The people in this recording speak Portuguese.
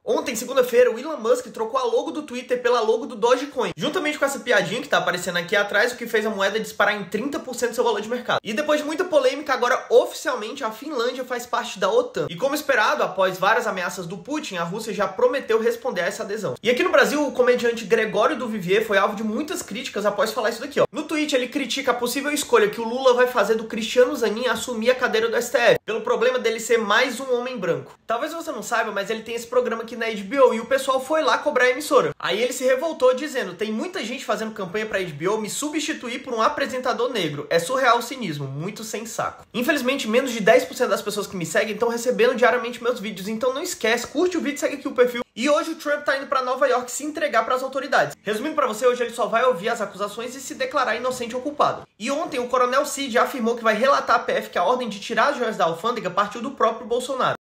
Ontem, segunda-feira, o Elon Musk trocou a logo do Twitter pela logo do Dogecoin, juntamente com essa piadinha que tá aparecendo aqui atrás, o que fez a moeda disparar em 30% do seu valor de mercado. E depois de muita polêmica, agora oficialmente a Finlândia faz parte da OTAN. E como esperado, após várias ameaças do Putin, a Rússia já prometeu responder a essa adesão. E aqui no Brasil, o comediante Gregório do Vivier foi alvo de muitas críticas após falar isso daqui, ó. No tweet, ele critica a possível escolha que o Lula vai fazer do Cristiano Zanin assumir a cadeira do STF, pelo problema dele ser mais um homem branco. Talvez você não saiba, mas ele tem esse programa aqui na HBO e o pessoal foi lá cobrar a emissora. Aí ele se revoltou dizendo: tem muita gente fazendo campanha pra HBO me substituir por um apresentador negro. É surreal o cinismo, muito sem saco. Infelizmente, menos de 10% das pessoas que me seguem estão recebendo diariamente meus vídeos, então não esquece, curte o vídeo, segue aqui o perfil. E hoje o Trump tá indo pra Nova York se entregar pras autoridades. Resumindo pra você, hoje ele só vai ouvir as acusações e se declarar inocente ou culpado. E ontem o coronel Cid afirmou que vai relatar à PF que a ordem de tirar as joias da alfândega partiu do próprio Bolsonaro.